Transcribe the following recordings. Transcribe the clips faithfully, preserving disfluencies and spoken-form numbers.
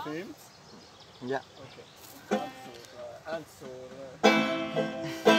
Stimmt's? Ja. Okay. Eins, zwei, eins, zwei,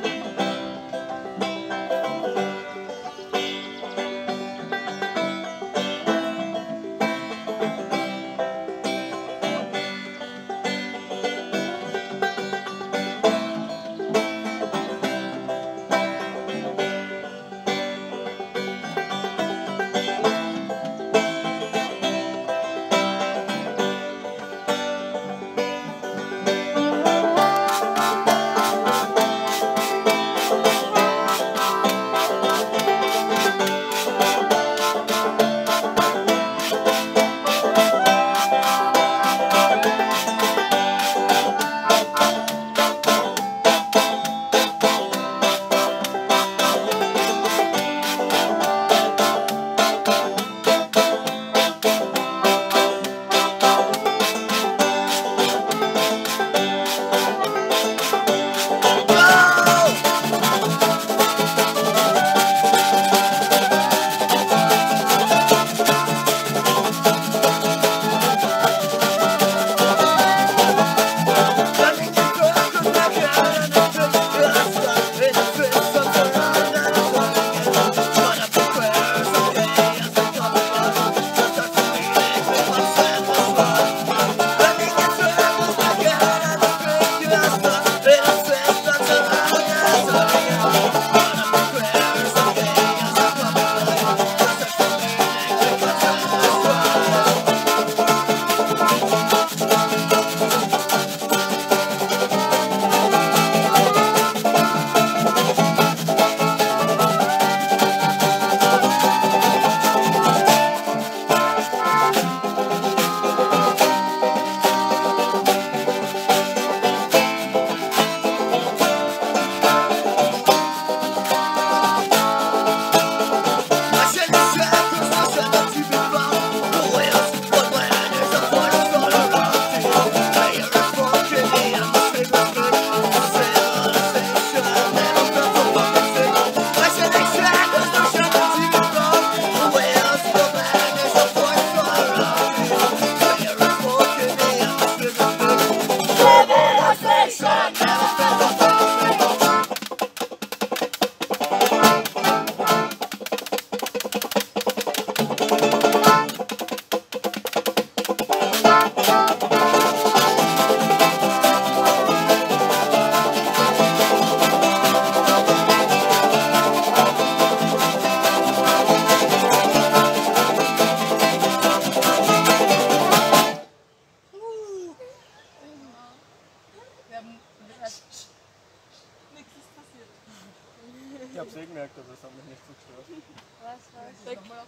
ich hab's eh gemerkt, aber es hat mich nicht so gestört. Was, was?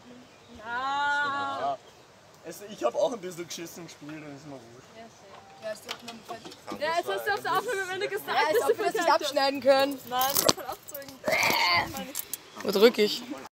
Ja. Ja. Es, ich hab auch ein bisschen geschissen gespielt und ist mir wurscht. Ja, ist die Aufnahme fertig. Ja, jetzt hast du auf der Aufnahme am Ende gesagt, Ja, als ob wir das nicht abschneiden können. Nein, das kann abzeugen. Wo drück ich?